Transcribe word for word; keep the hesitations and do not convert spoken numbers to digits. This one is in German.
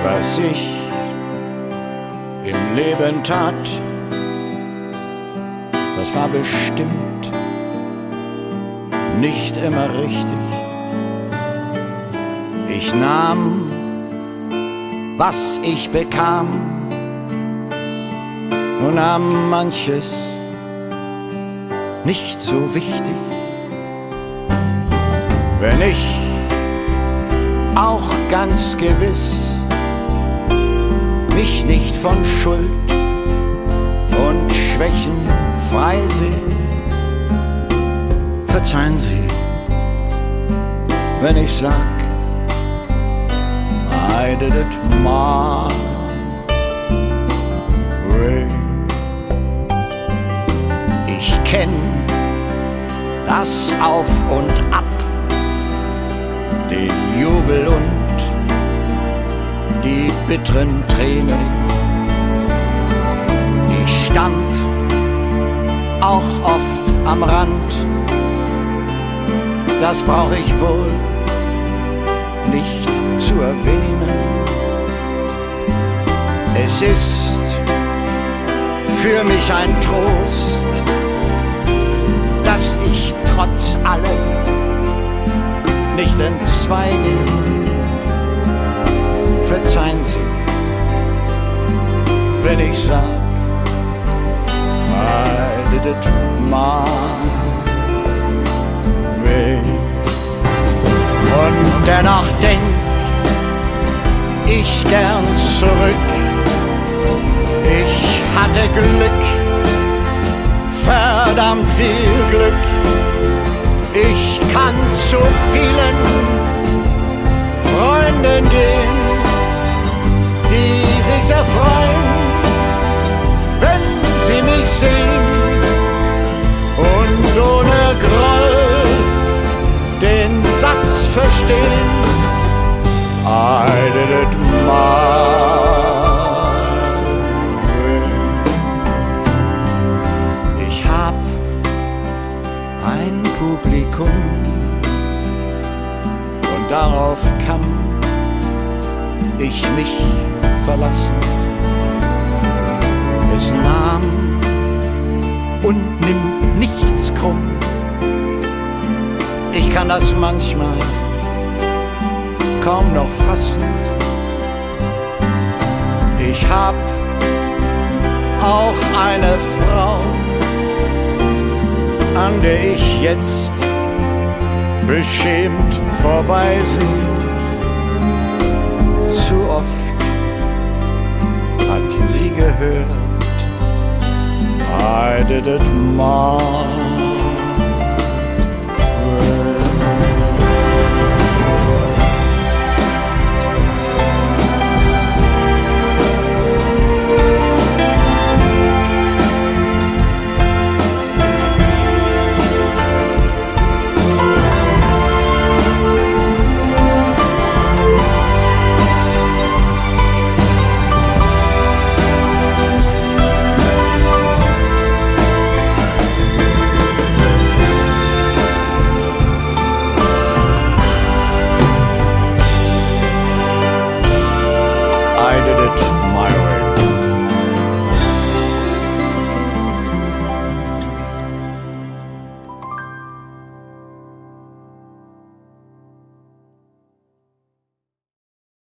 Was ich im Leben tat, das war bestimmt nicht immer richtig. Ich nahm, was ich bekam, und nahm manches nicht so wichtig. Wenn ich auch ganz gewiss mich nicht von Schuld und Schwächen frei sehe, verzeihen Sie, wenn ich sag, I did it my way. Ich kenn das Auf und Ab, den Jubel und die bitteren Tränen. Ich stand auch oft am Rand, das brauch ich wohl nicht zu erwähnen. Es ist für mich ein Trost, dass ich trotz allem nicht entzweige. Verzeihen Sie, wenn ich sag, I did it my way. Und dennoch denk ich gern zurück. Ich hatte Glück, verdammt viel Glück. Ich kann zu vielen Freunden gehen, die sich sehr freuen, wenn sie mich sehen, und ohne Groll den Satz verstehen, I did it my way. Ich hab ein Publikum und darauf kann ich mich verlassen. Es nahm und nimmt nichts krumm. Ich kann das manchmal kaum noch fassen. Ich hab auch eine Frau, an der ich jetzt beschämt vorbeisehe. Zu oft hat sie gehört, I did it my